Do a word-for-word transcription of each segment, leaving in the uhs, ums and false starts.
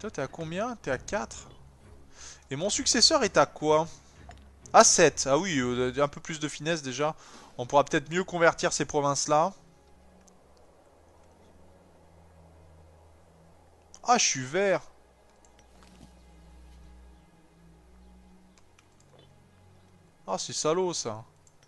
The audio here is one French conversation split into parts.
Toi, t'es à combien? T'es à quatre. Et mon successeur est à quoi? À sept. Ah oui, euh, un peu plus de finesse déjà. On pourra peut-être mieux convertir ces provinces-là. Ah, je suis vert. Ah, c'est salaud ça.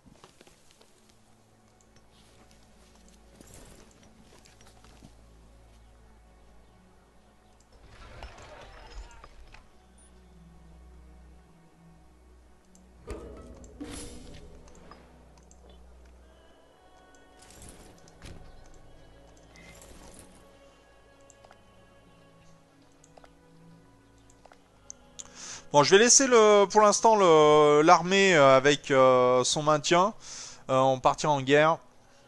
Bon, je vais laisser le, pour l'instant le- l'armée euh, avec euh, son maintien. Euh, on partira en guerre.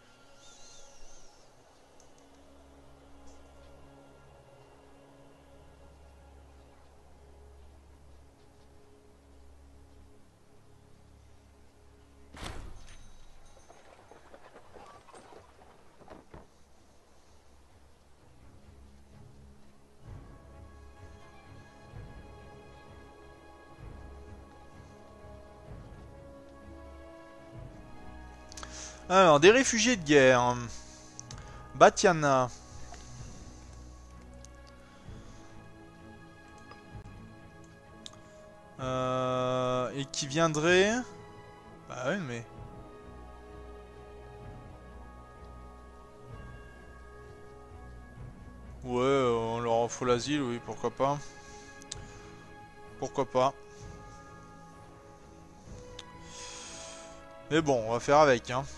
Alors, des réfugiés de guerre. Batiana. Euh, et qui viendrait... Bah oui, mais... Ouais, euh, on leur en faut l'asile, oui, pourquoi pas. Pourquoi pas. Mais bon, on va faire avec, hein.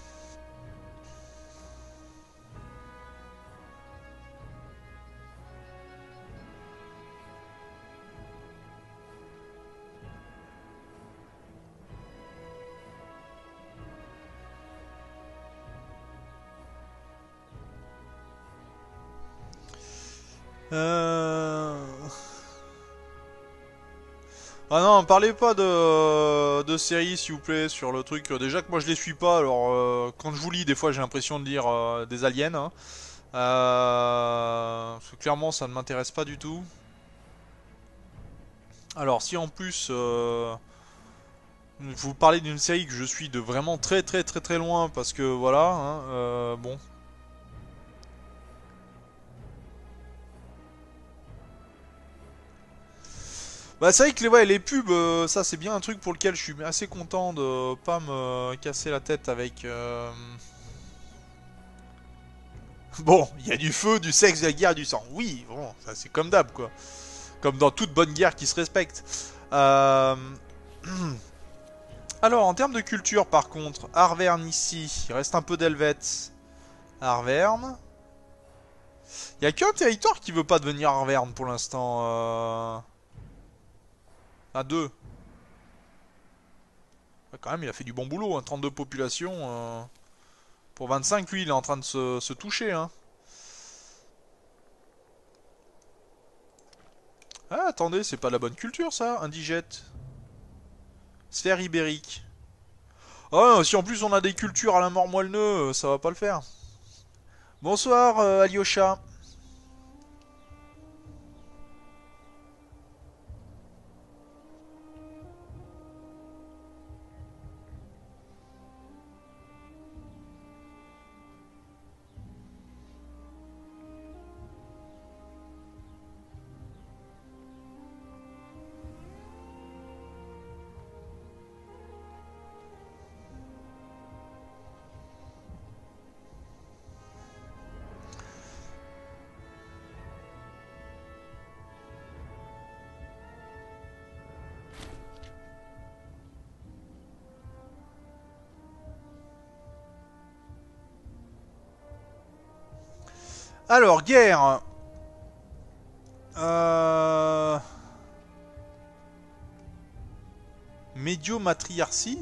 Euh... Ah non, parlez pas de, de séries s'il vous plaît sur le truc. Déjà que moi je les suis pas, alors euh, quand je vous lis, des fois j'ai l'impression de lire euh, des aliens. Hein. Euh, parce que clairement ça ne m'intéresse pas du tout. Alors si en plus euh, vous parlez d'une série que je suis de vraiment très très très très loin, parce que voilà, hein, euh, bon. Bah c'est vrai que les, ouais, les pubs, euh, ça c'est bien un truc pour lequel je suis assez content de pas me casser la tête avec... euh, Bon, il y a du feu, du sexe, de la guerre, du sang. Oui, bon, ça c'est comme d'hab, quoi. Comme dans toute bonne guerre qui se respecte. Euh... Alors, en termes de culture, par contre, Arverne ici, il reste un peu d'Helvète. Arverne. Il y a qu'un territoire qui veut pas devenir Arverne pour l'instant. Euh... Ah, deux. Ouais, quand même, il a fait du bon boulot, hein. trente-deux populations. Euh... Pour vingt-cinq, lui, il est en train de se, se toucher, hein. Ah, attendez, c'est pas la bonne culture, ça, indigète. Sphère ibérique. Oh, si en plus on a des cultures à la mort moelleux, ça va pas le faire. Bonsoir, euh, Alyosha. Alors, guerre. Euh... Médio-matriarcie.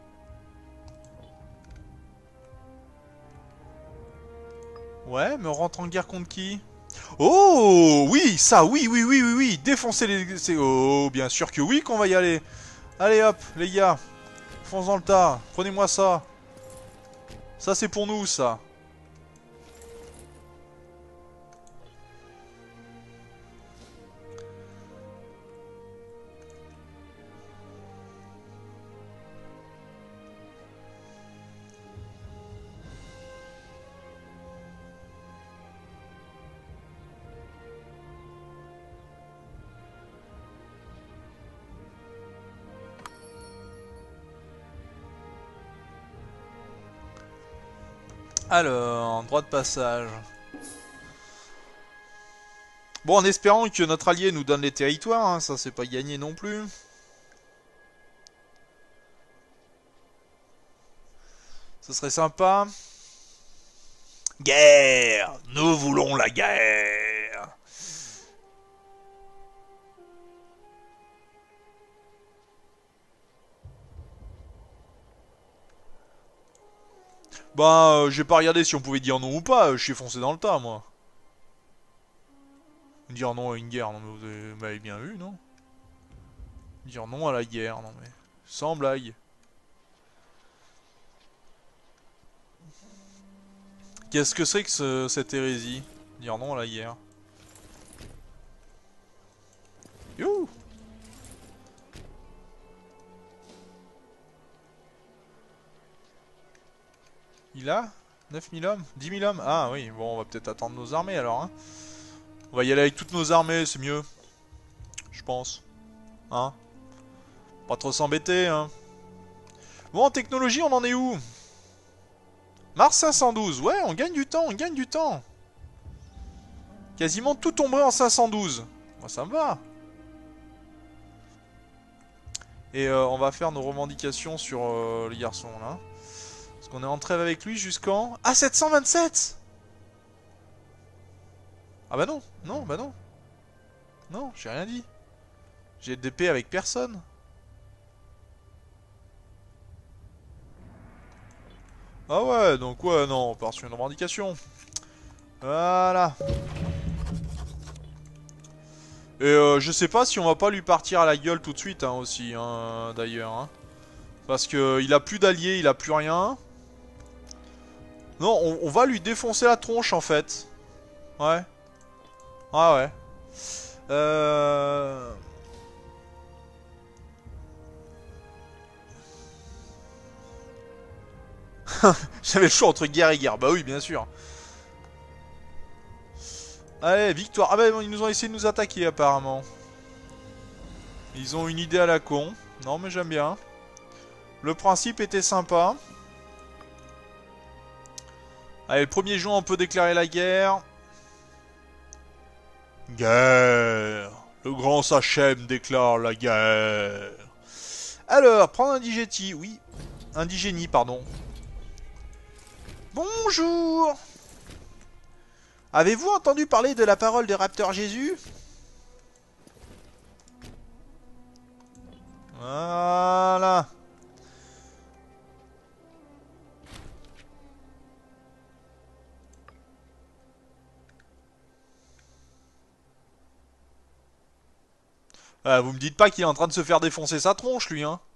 Ouais, mais on rentre en guerre contre qui? Oh, oui, ça, oui, oui, oui, oui, oui. Défoncer les... c'est- Oh, bien sûr que oui qu'on va y aller. Allez hop, les gars. Fonce dans le tas. Prenez-moi ça. Ça, c'est pour nous, ça. Alors, droit de passage. Bon, en espérant que notre allié nous donne les territoires, hein, ça c'est pas gagné non plus. Ce serait sympa. Guerre! Nous voulons la guerre! Bah, euh, j'ai pas regardé si on pouvait dire non ou pas, je suis foncé dans le tas, moi. Dire non à une guerre, non mais vous avez- vous m'avez bien vu, non? Dire non à la guerre, non mais... Sans blague. Qu'est-ce que c'est que ce- cette hérésie? Dire non à la guerre. Youhou! Il a neuf mille hommes? dix mille hommes? Ah oui, bon, on va peut-être attendre nos armées alors, hein. On va y aller avec toutes nos armées, c'est mieux. Je pense. Hein? Pas trop s'embêter, hein. Bon, en technologie, on en est où? Mars cinq cent douze, ouais, on gagne du temps, on gagne du temps. Quasiment tout tombé en cinq cent douze. Moi, ça me va. Et euh, on va faire nos revendications sur euh, les garçons, là. Parce qu'on est en trêve avec lui jusqu'en... Ah, sept cent vingt-sept! Ah bah non, non, bah non. Non, j'ai rien dit. J'ai des paix avec personne. Ah ouais, donc ouais, non, on part sur une revendication. Voilà. Et euh, je sais pas si on va pas lui partir à la gueule tout de suite, hein, aussi, hein, d'ailleurs. Hein. Parce que euh, il a plus d'alliés, il a plus rien. Non, on, on va lui défoncer la tronche, en fait. Ouais. Ah ouais. Euh... J'avais le choix entre guerre et guerre. Bah oui, bien sûr. Allez, victoire. Ah bah ils nous ont essayé de nous attaquer, apparemment. Ils ont une idée à la con. Non, mais j'aime bien. Le principe était sympa. Allez, le premier juin, on peut déclarer la guerre. Guerre. Le grand Sachem déclare la guerre. Alors, prendre un digéti, oui. Un digénie, pardon. Bonjour. Avez-vous entendu parler de la parole de Rapteur Jésus? Voilà. Ah, vous me dites pas qu'il est en train de se faire défoncer sa tronche, lui, hein.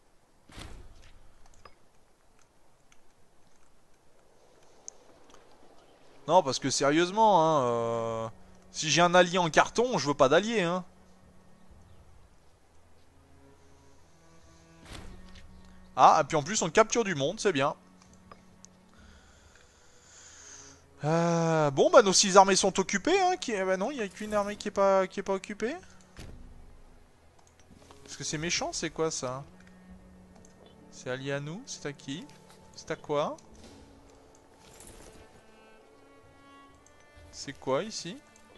Non, parce que sérieusement, hein, euh, si j'ai un allié en carton, je veux pas d'allié, hein. Ah, et puis en plus, on capture du monde, c'est bien. Euh, bon, bah nos six armées sont occupées, hein. Qui... Bah non, il y a qu'une armée qui est pas, qui est pas occupée. Est-ce que c'est méchant, c'est quoi ça? C'est allié à nous? C'est à qui? C'est à quoi? C'est quoi ici?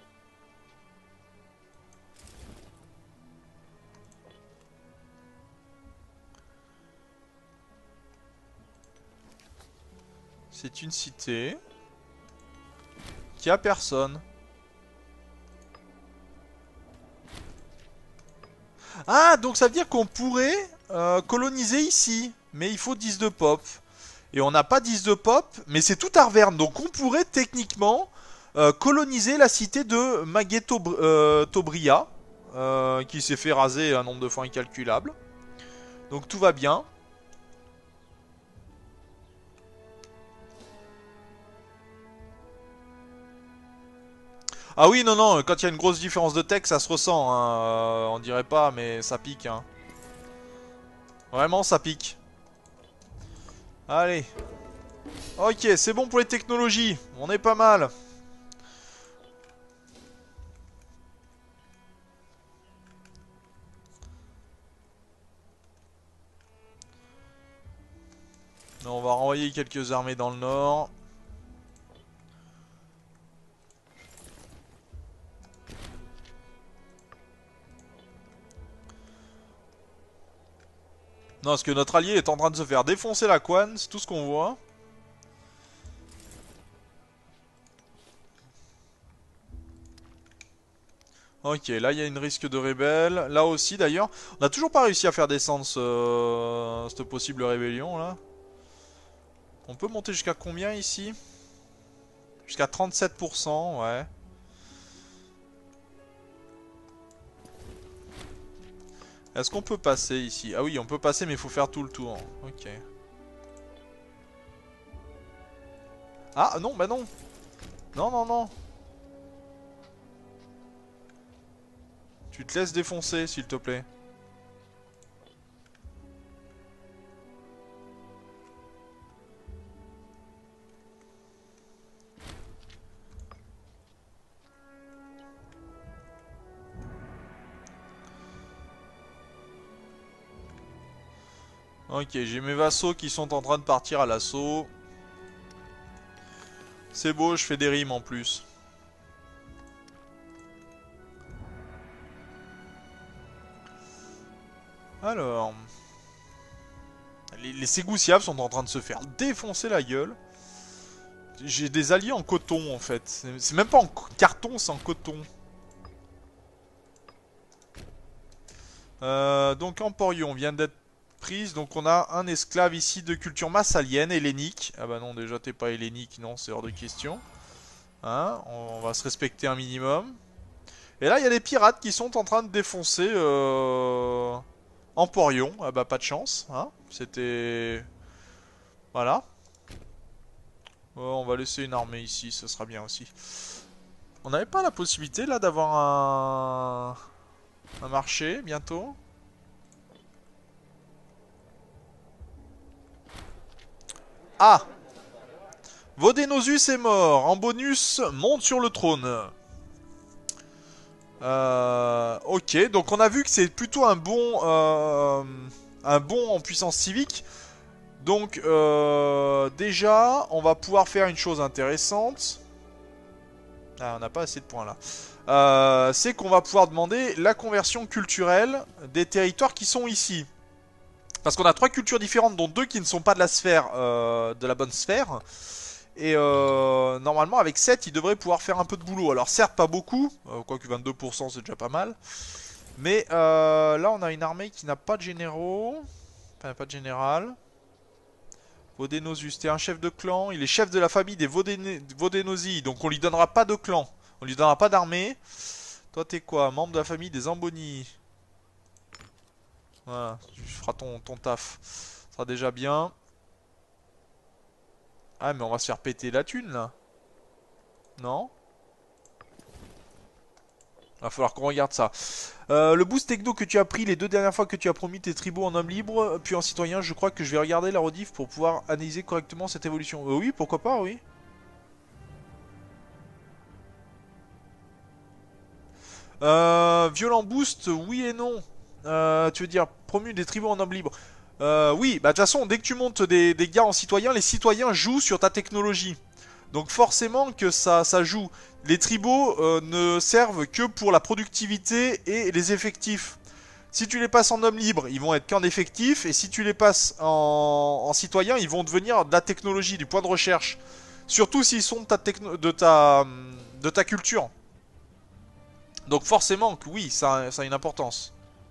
C'est une cité qui a personne. Ah, donc ça veut dire qu'on pourrait euh, coloniser ici. Mais il faut dix de pop. Et on n'a pas dix de pop, mais c'est tout Arverne. Donc on pourrait techniquement euh, coloniser la cité de Maguetobria, euh, qui s'est fait raser un nombre de fois incalculable. Donc tout va bien. Ah oui, non, non, quand il y a une grosse différence de texte, ça se ressent. Hein. Euh, on dirait pas, mais ça pique. Hein. Vraiment, ça pique. Allez. Ok, c'est bon pour les technologies. On est pas mal. On va renvoyer quelques armées dans le nord. Non, parce que notre allié est en train de se faire défoncer la couenne, c'est tout ce qu'on voit. Ok, là il y a une risque de rébelle. Là aussi d'ailleurs. On n'a toujours pas réussi à faire descendre ce... cette possible rébellion là. On peut monter jusqu'à combien ici? Jusqu'à trente-sept pour cent, ouais. Est-ce qu'on peut passer ici? Ah oui, on peut passer mais il faut faire tout le tour. Ok. Ah non, bah non. Non, non, non. Tu te laisses défoncer s'il te plaît. Ok, j'ai mes vassaux qui sont en train de partir à l'assaut. C'est beau, je fais des rimes en plus. Alors... Les, les Ségoussiaves sont en train de se faire défoncer la gueule. J'ai des alliés en coton en fait. C'est même pas en carton, c'est en coton. Euh, donc Emporion vient d'être prise. Donc on a un esclave ici de culture massalienne, hellénique. Ah bah non, déjà t'es pas hellénique, non, c'est hors de question. Hein, on va se respecter un minimum. Et là il y a des pirates qui sont en train de défoncer euh... Emporion. Ah bah pas de chance. Hein, c'était... Voilà. Oh, on va laisser une armée ici, ce sera bien aussi. On n'avait pas la possibilité là d'avoir un... un marché bientôt? Ah! Vodenosus est mort. En bonus, monte sur le trône. Euh, ok, donc on a vu que c'est plutôt un bon... Euh, un bon en puissance civique. Donc, euh, déjà, on va pouvoir faire une chose intéressante. Ah, on n'a pas assez de points là. Euh, c'est qu'on va pouvoir demander la conversion culturelle des territoires qui sont ici. Parce qu'on a trois cultures différentes, dont deux qui ne sont pas de la sphère, euh, de la bonne sphère. Et euh, normalement, avec sept, il devrait pouvoir faire un peu de boulot. Alors certes, pas beaucoup, euh, quoique vingt-deux pour cent c'est déjà pas mal. Mais euh, là, on a une armée qui n'a pas de généraux. Enfin, pas de général. Vodenosus, t'es un chef de clan. Il est chef de la famille des Vodenosi, donc on lui donnera pas de clan. On lui donnera pas d'armée. Toi, t'es quoi? Membre de la famille des Amboni. Voilà, tu feras ton, ton taf. Ça sera déjà bien. Ah, mais on va se faire péter la thune, là. Non? Va falloir qu'on regarde ça. Euh, le boost techno que tu as pris les deux dernières fois que tu as promis tes tribus en homme libre, puis en citoyen, je crois que je vais regarder la rediff pour pouvoir analyser correctement cette évolution. Euh, oui, pourquoi pas, oui. Euh, violent boost, oui et non. Euh, tu veux dire promu des tribus en homme libre. Euh, oui, bah de toute façon, dès que tu montes des, des gars en citoyen, les citoyens jouent sur ta technologie. Donc forcément que ça, ça joue. Les tribaux euh, ne servent que pour la productivité et les effectifs. Si tu les passes en homme libre, ils vont être qu'en effectif. Et si tu les passes en, en citoyen, ils vont devenir de la technologie, du point de recherche. Surtout s'ils sont de ta, techno de ta, de ta culture. Donc forcément que oui, ça, ça a une importance.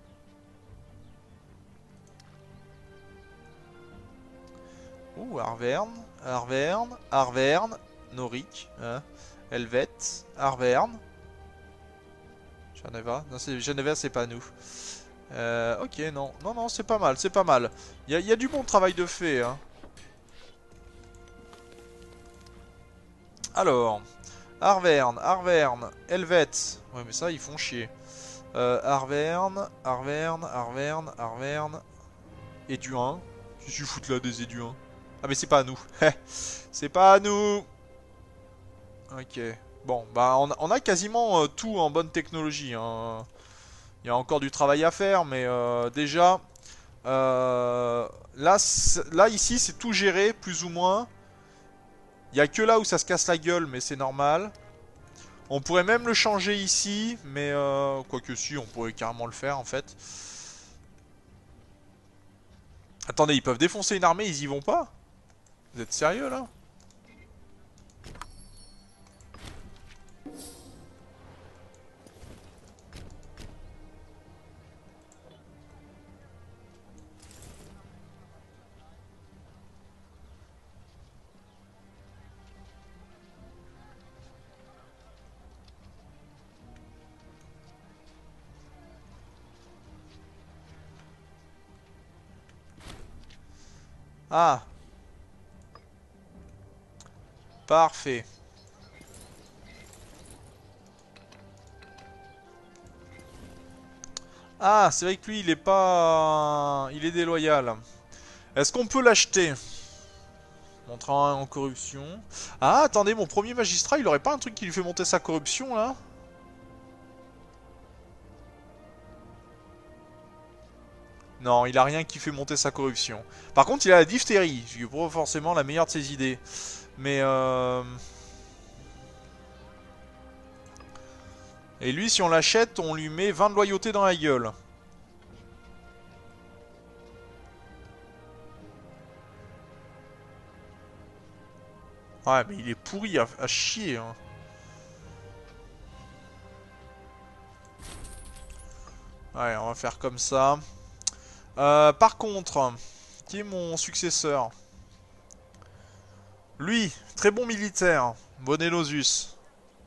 Ouh, Arverne, Arverne, Arverne, Noric, hein, Helvet, Arverne. Geneva, non, Geneva c'est pas nous. Euh, ok, non, non, non, c'est pas mal, c'est pas mal. Il y, y a du bon travail de fait, hein. Alors, Arverne, Arverne, Helvet. Ouais, mais ça, ils font chier. Euh, Arverne, Arverne, Arverne, Arverne. Éduin. Je suis foutu là des Éduins. Ah, mais c'est pas à nous. C'est pas à nous. Ok. Bon, bah, on a, on a quasiment euh, tout en bonne technologie, hein. Il y a encore du travail à faire, mais euh, déjà, euh, là, là, ici, c'est tout géré, plus ou moins. Il y a que là où ça se casse la gueule, mais c'est normal. On pourrait même le changer ici, mais euh, quoique si, on pourrait carrément le faire, en fait. Attendez, ils peuvent défoncer une armée, ils y vont pas? Vous êtes sérieux là? Ah, parfait. Ah, c'est vrai que lui, il est pas... Il est déloyal. Est-ce qu'on peut l'acheter? Montrant en corruption. Ah, attendez, mon premier magistrat, il aurait pas un truc qui lui fait monter sa corruption, là? Non, il a rien qui fait monter sa corruption. Par contre, il a la diphtérie, ce qui est pas forcément la meilleure de ses idées. Mais euh... Et lui, si on l'achète, on lui met vingt de loyauté dans la gueule. Ouais, mais il est pourri à, à chier. Hein. Ouais, on va faire comme ça. Euh, par contre, qui est mon successeur? Lui, très bon militaire. Bonelosus.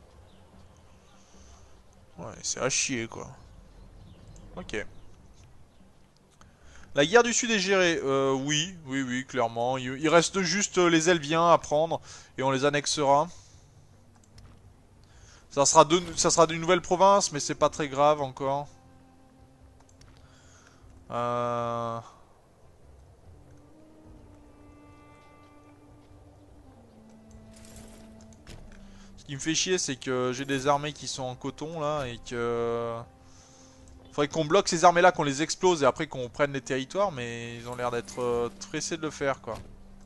Ouais, c'est à chier, quoi. Ok. La guerre du Sud est gérée. Euh, oui, oui, oui, clairement. Il, il reste juste les Elviens à prendre et on les annexera. Ça sera, de, ça sera d'une nouvelle province, mais c'est pas très grave encore. Euh... Ce qui me fait chier, c'est que j'ai des armées qui sont en coton là et que... Faudrait qu'on bloque ces armées là, qu'on les explose et après qu'on prenne les territoires, mais ils ont l'air d'être euh, pressés de le faire quoi.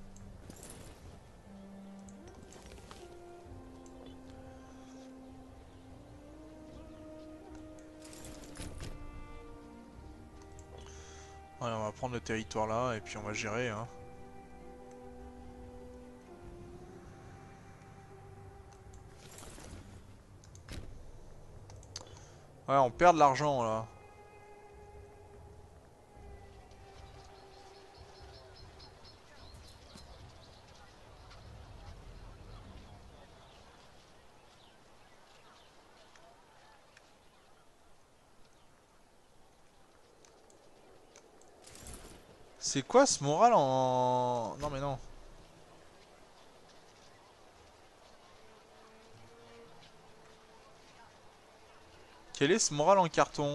Ouais, on va prendre le territoire là et puis on va gérer hein. Ouais, on perd de l'argent là. C'est quoi ce moral en... Non mais non. Quel est ce moral en carton?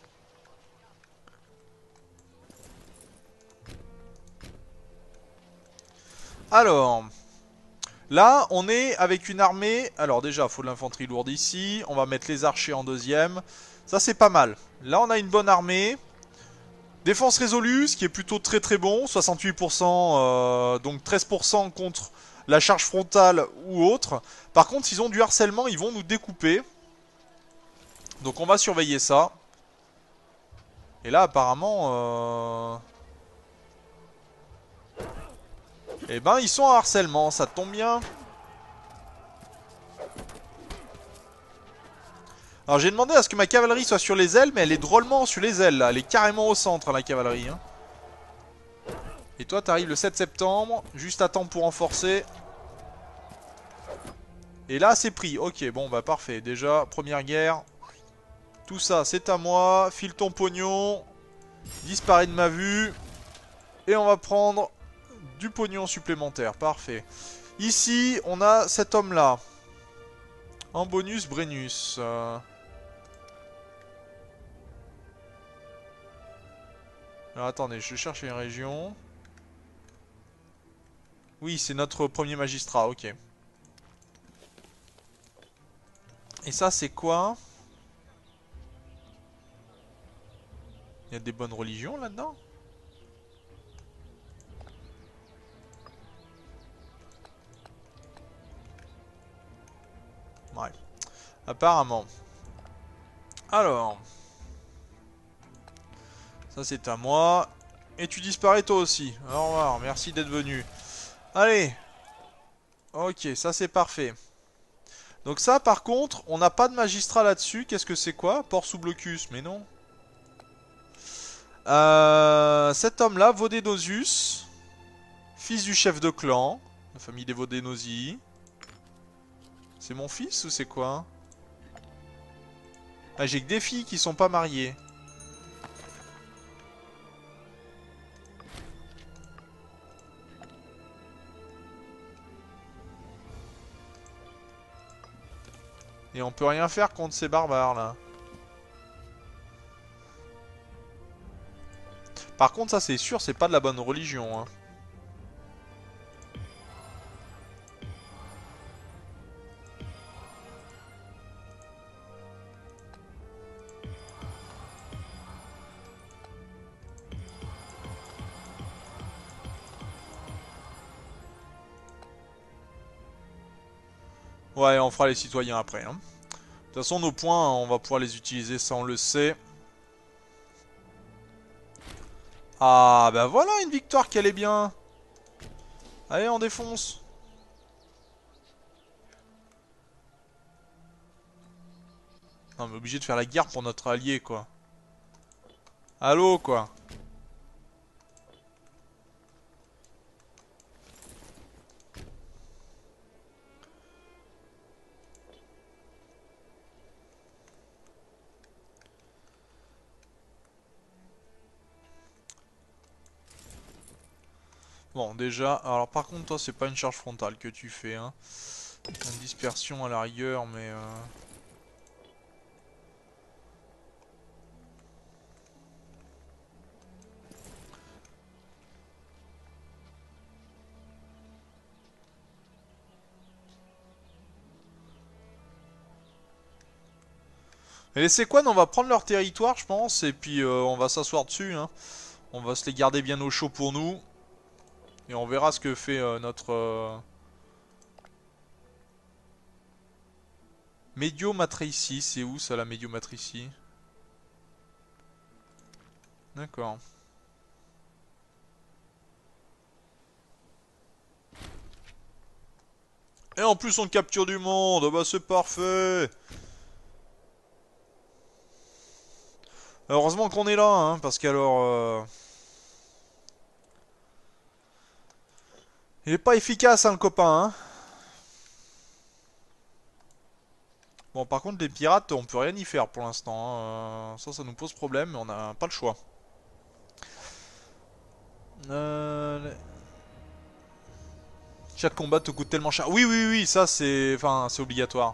Alors... Là, on est avec une armée... Alors déjà, il faut de l'infanterie lourde ici. On va mettre les archers en deuxième. Ça, c'est pas mal. Là, on a une bonne armée. Défense résolue, ce qui est plutôt très très bon. soixante-huit pour cent, euh, donc treize pour cent contre la charge frontale ou autre. Par contre, s'ils ont du harcèlement, ils vont nous découper. Donc on va surveiller ça. Et là, apparemment... Euh... Eh ben, ils sont en harcèlement, ça tombe bien. Alors j'ai demandé à ce que ma cavalerie soit sur les ailes, mais elle est drôlement sur les ailes là. Elle est carrément au centre la cavalerie. Hein. Et toi t'arrives le sept septembre, juste à temps pour renforcer. Et là c'est pris, ok bon bah parfait. Déjà première guerre. Tout ça c'est à moi, file ton pognon. Disparaît de ma vue. Et on va prendre du pognon supplémentaire, parfait. Ici on a cet homme là. En bonus Brennus. Euh... Alors attendez, je cherche une région. Oui, c'est notre premier magistrat, ok. Et ça, c'est quoi? Il y a des bonnes religions là-dedans? Ouais. Apparemment. Alors. Ça, c'est à moi. Et tu disparais toi aussi. Au revoir, merci d'être venu. Allez. Ok, ça c'est parfait. Donc ça par contre, on n'a pas de magistrat là-dessus. Qu'est-ce que c'est quoi? Port sous blocus, mais non. Euh, cet homme-là, Vodénosius, fils du chef de clan, la famille des Vodénosi. C'est mon fils ou c'est quoi? Ah, j'ai que des filles qui sont pas mariées. Et on peut rien faire contre ces barbares là. Par contre, ça c'est sûr, c'est pas de la bonne religion. Hein. Ouais, on fera les citoyens après. Hein. De toute façon, nos points, on va pouvoir les utiliser, ça on le sait. Ah, bah voilà une victoire qui allait bien. Allez, on défonce. Non, mais obligé de faire la guerre pour notre allié, quoi. Allô, quoi. Bon, déjà, alors par contre, toi, c'est pas une charge frontale que tu fais, hein. Une dispersion à la rigueur, mais... Euh... Et les Séquans, on va prendre leur territoire, je pense, et puis euh, on va s'asseoir dessus, hein. On va se les garder bien au chaud pour nous. Et on verra ce que fait euh, notre... Euh... Medio Matrici, c'est où ça, la Medio Matrici? D'accord. Et en plus, on capture du monde, bah c'est parfait. Heureusement qu'on est là, hein, parce qu'alors... Euh... Il est pas efficace, hein, le copain, hein. Bon, par contre, les pirates, on peut rien y faire pour l'instant. Hein. Ça, ça nous pose problème, mais on n'a pas le choix. Euh... Chaque combat te coûte tellement cher. Oui, oui, oui, ça c'est, enfin, c'est obligatoire.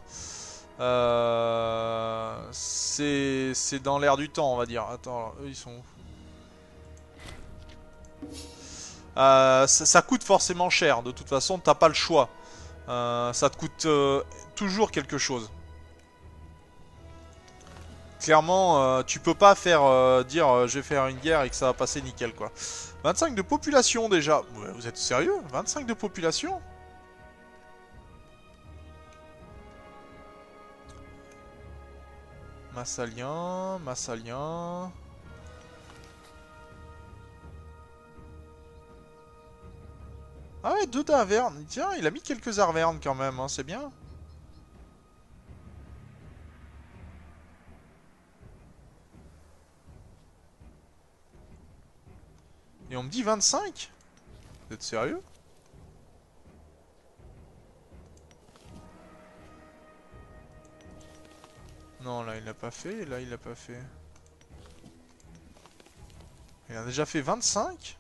Euh... C'est, c'est dans l'air du temps, on va dire. Attends, alors, eux, ils sont où? Euh, ça, ça coûte forcément cher. De toute façon, t'as pas le choix. Euh, ça te coûte euh, toujours quelque chose. Clairement, euh, tu peux pas faire euh, dire euh, je vais faire une guerre et que ça va passer nickel quoi. vingt-cinq de population déjà. Ouais, vous êtes sérieux? vingt-cinq de population? Massalien, Massalien. Ah ouais, deux d'Avernes. Tiens, il a mis quelques Arvernes quand même, hein, c'est bien. Et on me dit vingt-cinq? Vous êtes sérieux? Non, là il l'a pas fait, et là il l'a pas fait. Il a déjà fait vingt-cinq?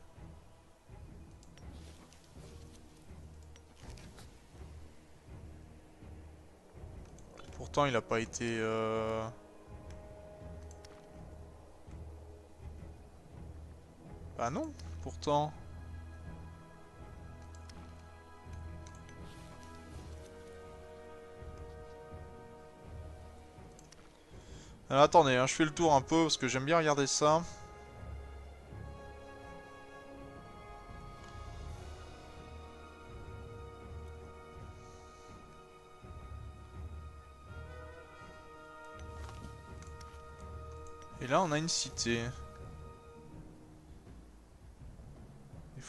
Pourtant il a pas été... Euh... Bah non, pourtant... Alors attendez, hein, je fais le tour un peu parce que j'aime bien regarder ça. Et là on a une cité.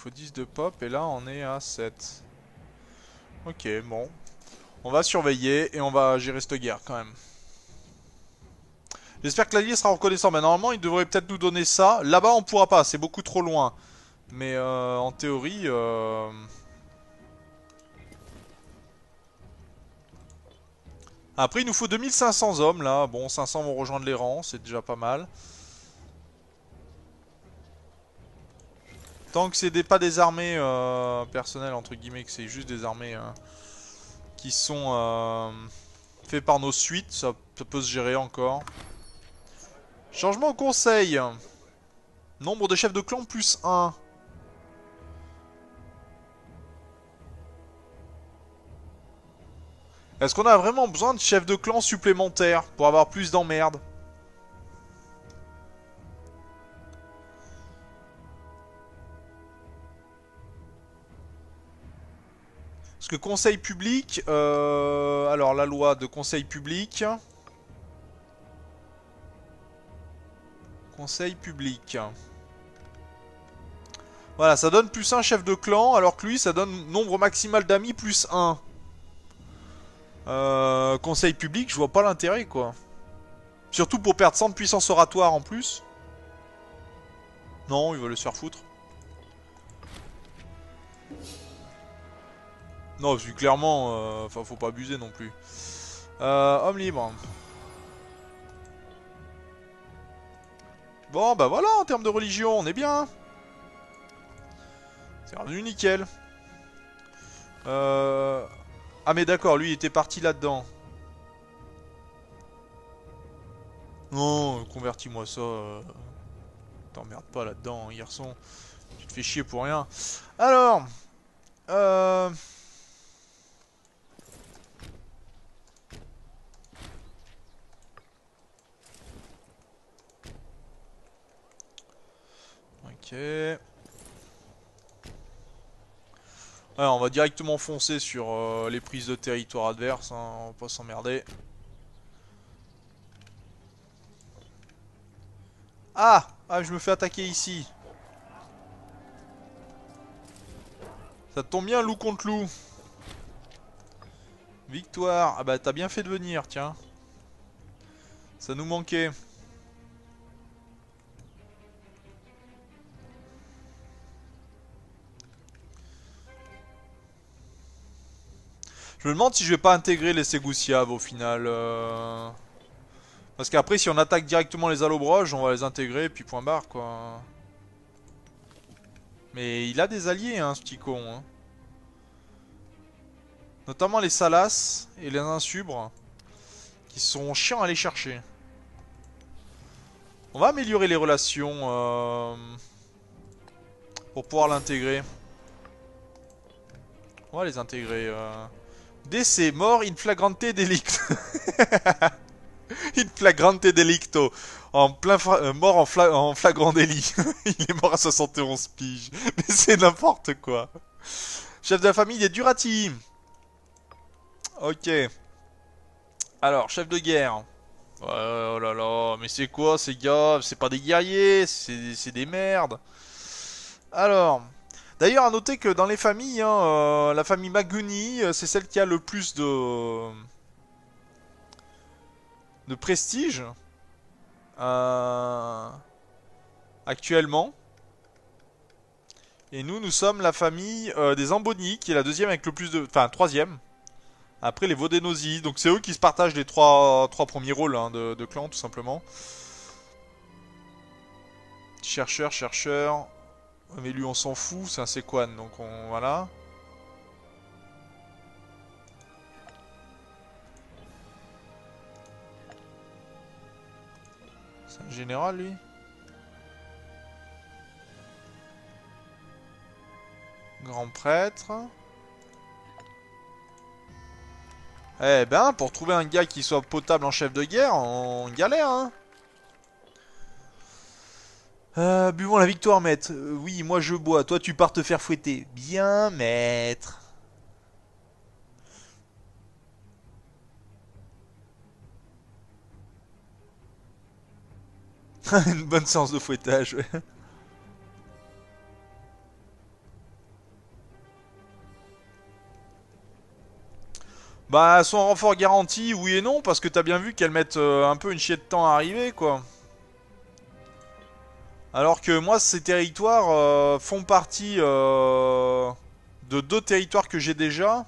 faut dix de pop et là on est à sept. Ok, bon. On va surveiller et on va gérer cette guerre quand même. J'espère que l'allié sera reconnaissant. Mais normalement, il devrait peut-être nous donner ça. Là-bas, on pourra pas. C'est beaucoup trop loin. Mais euh, en théorie... Euh... Après, il nous faut deux mille cinq cents hommes, là. Bon, cinq cents vont rejoindre les rangs. C'est déjà pas mal. Tant que c'est des, pas des armées euh, personnelles, entre guillemets, que c'est juste des armées euh, qui sont euh, faites par nos suites, ça, ça peut se gérer encore. Changement au conseil. Nombre de chefs de clan plus un. Est-ce qu'on a vraiment besoin de chefs de clan supplémentaires pour avoir plus d'emmerdes? Parce que conseil public... Euh, alors la loi de conseil public... Conseil public... Voilà, ça donne plus un chef de clan, alors que lui, ça donne nombre maximal d'amis plus un. Euh, conseil public, je vois pas l'intérêt, quoi. Surtout pour perdre cent de puissance oratoire en plus. Non, il va le se faire foutre. Non, vu clairement, enfin, euh, faut pas abuser non plus. Euh, homme libre. Bon, bah voilà, en termes de religion, on est bien. C'est revenu nickel. Euh... Ah mais d'accord, lui il était parti là-dedans. Non, convertis-moi ça. Euh... T'emmerdes pas là-dedans, hein, garçon. Tu te fais chier pour rien. Alors... Euh... Ok... Ouais, on va directement foncer sur euh, les prises de territoire adverses, hein, on va pas s'emmerder. Ah! Ah, je me fais attaquer ici. Ça tombe bien, loup contre loup. Victoire. Ah bah t'as bien fait de venir, tiens. Ça nous manquait. Je me demande si je vais pas intégrer les Ségoussiaves au final. Euh... Parce qu'après, si on attaque directement les Allobroges, on va les intégrer, puis point barre, quoi. Mais il a des alliés, hein, ce petit con. Hein. Notamment les Salas et les Insubres, qui sont chiants à aller chercher. On va améliorer les relations euh, pour pouvoir l'intégrer. On va les intégrer. Euh... Décès, mort, in flagrante delicto. In flagrante delicto. En plein euh, mort en, fla en flagrant délit. Il est mort à soixante et onze piges. Mais c'est n'importe quoi. Chef de la famille des Durati. Ok. Alors, chef de guerre. Ouais, oh là là, mais c'est quoi ces gars? C'est pas des guerriers, c'est des merdes. Alors, d'ailleurs à noter que dans les familles, hein, euh, la famille Maguni, euh, c'est celle qui a le plus de de prestige euh, actuellement. Et nous, nous sommes la famille euh, des Amboni, qui est la deuxième avec le plus de, enfin troisième. Après les Vodenosi, donc c'est eux qui se partagent les trois trois premiers rôles hein, de, de clan tout simplement. Chercheur, chercheur. Mais lui on s'en fout, c'est un Sequan, donc on... voilà. C'est un général lui. Grand prêtre. Eh ben, pour trouver un gars qui soit potable en chef de guerre, on galère hein. Euh, buvons la victoire, maître. Euh, oui, moi je bois. Toi, tu pars te faire fouetter. Bien, maître. Une bonne séance de fouettage, ouais. Bah, son renfort garanti, oui et non, parce que t'as bien vu qu'elles mettent euh, un peu une chier de temps à arriver, quoi. Alors que moi, ces territoires euh, font partie euh, de deux territoires que j'ai déjà.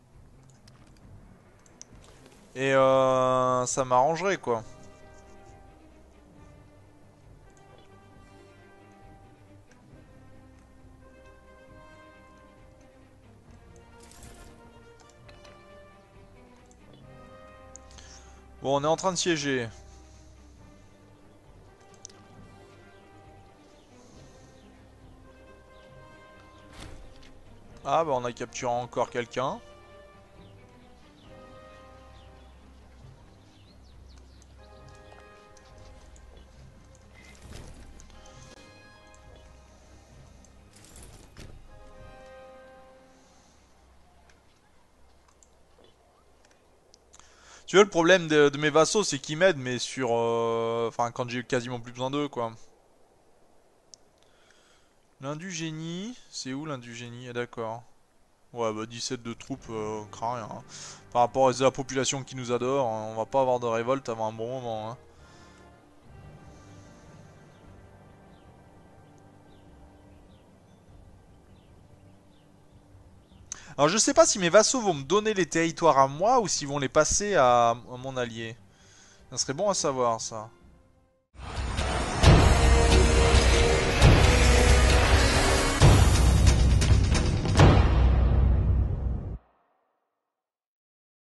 Et euh, ça m'arrangerait, quoi. Bon, on est en train de siéger. Ah, bah on a capturé encore quelqu'un. Tu vois, le problème de, de mes vassaux, c'est qu'ils m'aident, mais sur... euh, Enfin, quand j'ai quasiment plus besoin d'eux, quoi. L'Indu-Génie, c'est où l'Indu-Génie? Ah, d'accord. Ouais, bah dix-sept de troupes, euh, craint rien, hein. Par rapport à la population qui nous adore, hein, on va pas avoir de révolte avant un bon moment, hein. Alors je sais pas si mes vassaux vont me donner les territoires à moi ou s'ils vont les passer à, à mon allié. Ça serait bon à savoir, ça.